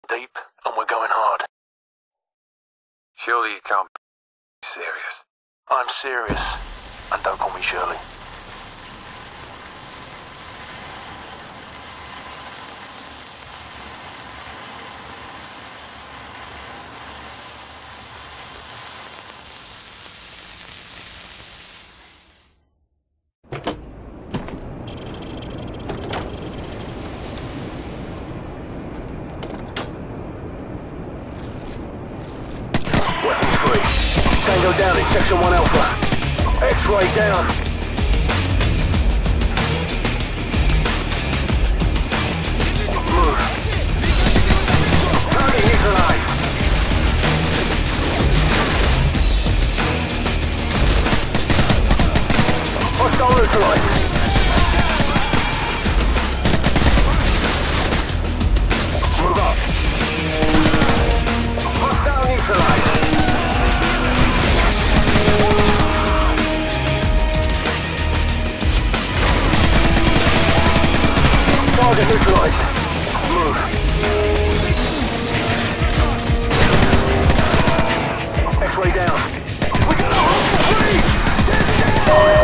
deep, and we're going hard. Surely you can't be serious. I'm serious, and don't call me Shirley. Weapons free. Tango down in Section 1 Alpha. X-ray down. Move. Target neutralized. Hostile neutralized. Move up. Hostile neutralized. Target neutralized. Move. X-ray down. We got a hostile!